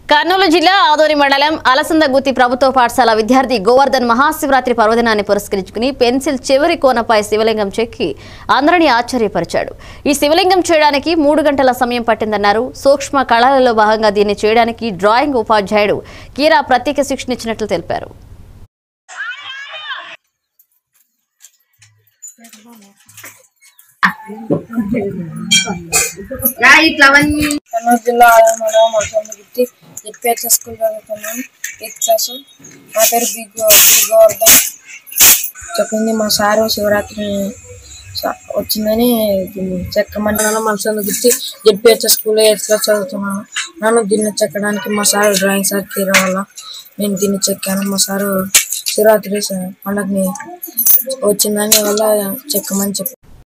కర్నూలు జిల్లా ఆదోని మండలం అలసందగుత్తి ప్రభుత్వ పాఠశాల విద్యార్థి గోవర్ధన్ మహాశివరాత్రి పర్వదినాన్ని పురస్కరించుకుని పెన్సిల్ చివరి కోనపై శివలింగం చెక్కి అందరినీ ఆశ్చర్యపరిచాడు. ఈ శివలింగం చేయడానికి 3 గంటల సమయం పట్టిందన్నారు. సూక్ష్మ కళలలో భాగంగా దీన్ని చేయడానికి డ్రాయింగ్ ఉపాధ్యాయుడు కీరా ప్రత్యేక శిక్షణ ఇచ్చినట్లు తెలిపారు. కర్నూలు జిల్లా అలసందగుత్తి జెడ్పీహెచ్ఎస్ స్కూల్ చదువుతున్నాను. 8th class. నా పేరు బి గోవర్ధన్. చెప్పింది మా సారు శివరాత్రి వచ్చిందని చెక్కమంటాను. Alasandagutti ZPHS school 8th class చదువుతున్నాను. నన్ను దీన్ని చెక్కడానికి మా సారు డ్రాయింగ్ సార్ తీయడం వల్ల నేను దీన్ని చెక్కాను. మా సారు శివరాత్రి పండుగని వచ్చిందని వల్ల చెక్కమని చెప్పాను.